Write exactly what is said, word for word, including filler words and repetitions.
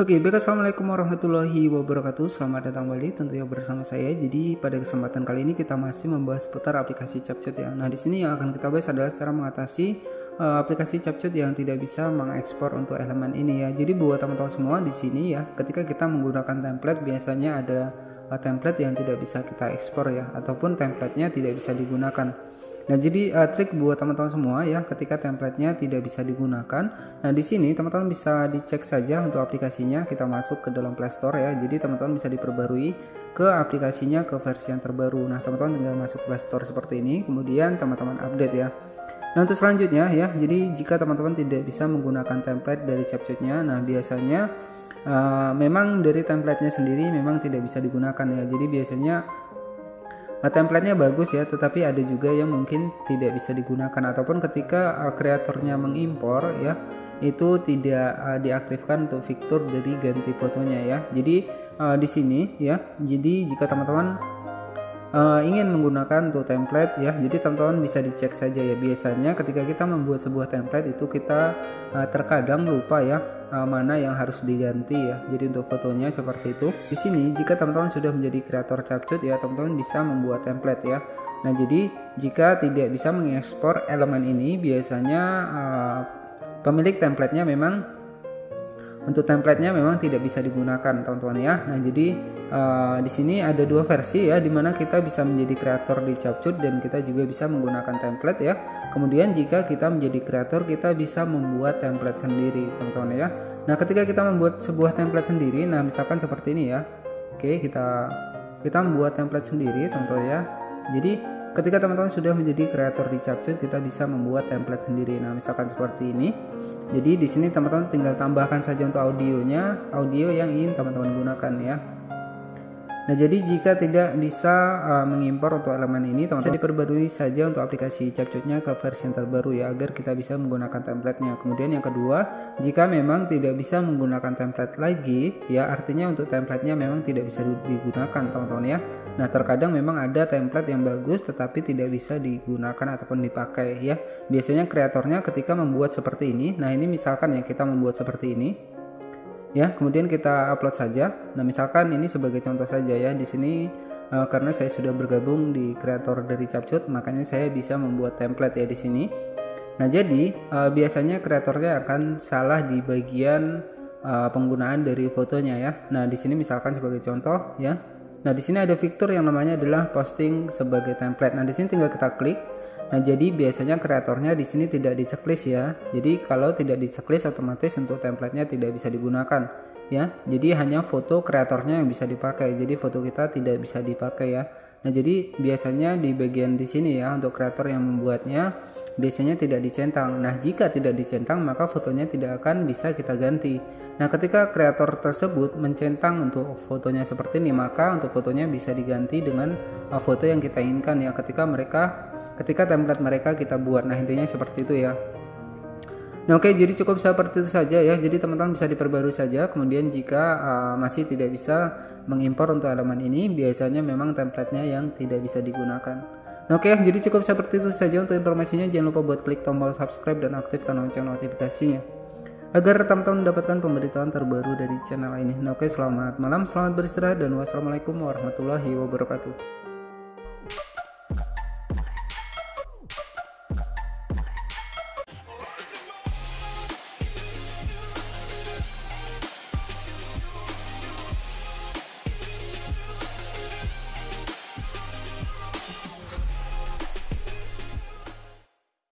Oke, baik, assalamualaikum warahmatullahi wabarakatuh. Selamat datang kembali tentunya bersama saya. Jadi pada kesempatan kali ini kita masih membahas seputar aplikasi CapCut ya. Nah, di sini yang akan kita bahas adalah cara mengatasi uh, aplikasi CapCut yang tidak bisa mengekspor untuk elemen ini ya. Jadi buat teman-teman semua di sini ya, ketika kita menggunakan template biasanya ada uh, template yang tidak bisa kita ekspor ya, ataupun templatenya tidak bisa digunakan. Nah, jadi uh, trik buat teman-teman semua ya, ketika templatenya tidak bisa digunakan. Nah, di sini teman-teman bisa dicek saja untuk aplikasinya. Kita masuk ke dalam Play Store ya. Jadi teman-teman bisa diperbarui ke aplikasinya ke versi yang terbaru. Nah, teman-teman tinggal masuk Play Store seperti ini, kemudian teman-teman update ya. Nah, untuk selanjutnya ya, jadi jika teman-teman tidak bisa menggunakan template dari CapCut-nya, nah biasanya uh, memang dari templatenya sendiri memang tidak bisa digunakan ya. Jadi biasanya Nah, templatenya bagus ya, tetapi ada juga yang mungkin tidak bisa digunakan, ataupun ketika uh, kreatornya mengimpor ya, itu tidak uh, diaktifkan untuk fitur dari ganti fotonya ya. Jadi uh, di sini ya, jadi jika teman-teman uh, ingin menggunakan untuk template ya, jadi teman-teman bisa dicek saja ya. Biasanya ketika kita membuat sebuah template itu kita uh, terkadang lupa ya uh, mana yang harus diganti ya. Jadi untuk fotonya seperti itu. Di sini jika teman-teman sudah menjadi kreator CapCut ya, teman-teman bisa membuat template ya. Nah, jadi jika tidak bisa mengekspor elemen ini, biasanya uh, pemilik templatenya memang untuk templatenya memang tidak bisa digunakan teman-teman ya. Nah, jadi uh, di sini ada dua versi ya, dimana kita bisa menjadi kreator di CapCut dan kita juga bisa menggunakan template ya. Kemudian jika kita menjadi kreator, kita bisa membuat template sendiri teman-teman ya. Nah, ketika kita membuat sebuah template sendiri, nah misalkan seperti ini ya. Oke, kita kita membuat template sendiri teman-teman ya. Jadi ketika teman-teman sudah menjadi kreator di CapCut, kita bisa membuat template sendiri. Nah, misalkan seperti ini. Jadi di sini teman-teman tinggal tambahkan saja untuk audionya, audio yang ingin teman-teman gunakan ya. Nah, jadi jika tidak bisa uh, mengimpor untuk elemen ini, teman-teman bisa diperbarui saja untuk aplikasi CapCut-nya ke versi yang terbaru ya, agar kita bisa menggunakan templatenya. Kemudian yang kedua, jika memang tidak bisa menggunakan template lagi ya, artinya untuk templatenya memang tidak bisa digunakan teman-teman ya. Nah, terkadang memang ada template yang bagus tetapi tidak bisa digunakan ataupun dipakai ya. Biasanya kreatornya ketika membuat seperti ini, nah ini misalkan ya kita membuat seperti ini ya, kemudian kita upload saja. Nah, misalkan ini sebagai contoh saja ya, di sini uh, karena saya sudah bergabung di kreator dari CapCut, makanya saya bisa membuat template ya di sini. Nah, jadi uh, biasanya kreatornya akan salah di bagian uh, penggunaan dari fotonya ya. Nah, di sini misalkan sebagai contoh ya. Nah, di sini ada fitur yang namanya adalah posting sebagai template. Nah, di sini tinggal kita klik. Nah, jadi biasanya kreatornya di sini tidak di checklist ya. Jadi kalau tidak di checklist, otomatis untuk templatenya tidak bisa digunakan ya. Jadi hanya foto kreatornya yang bisa dipakai. Jadi foto kita tidak bisa dipakai ya. Nah, jadi biasanya di bagian di sini ya, untuk kreator yang membuatnya biasanya tidak dicentang. Nah, jika tidak dicentang, maka fotonya tidak akan bisa kita ganti. Nah, ketika kreator tersebut mencentang untuk fotonya seperti ini, maka untuk fotonya bisa diganti dengan uh, foto yang kita inginkan ya, ketika mereka ketika template mereka kita buat. Nah, intinya seperti itu ya. Nah, oke, jadi cukup seperti itu saja ya. Jadi teman-teman bisa diperbarui saja. Kemudian jika uh, masih tidak bisa mengimpor untuk elemen ini, biasanya memang templatenya yang tidak bisa digunakan. Nah, oke, jadi cukup seperti itu saja untuk informasinya. Jangan lupa buat klik tombol subscribe dan aktifkan lonceng notifikasinya agar teman-teman mendapatkan pemberitaan terbaru dari channel ini. Nah, oke, selamat malam, selamat beristirahat, dan wassalamualaikum warahmatullahi wabarakatuh.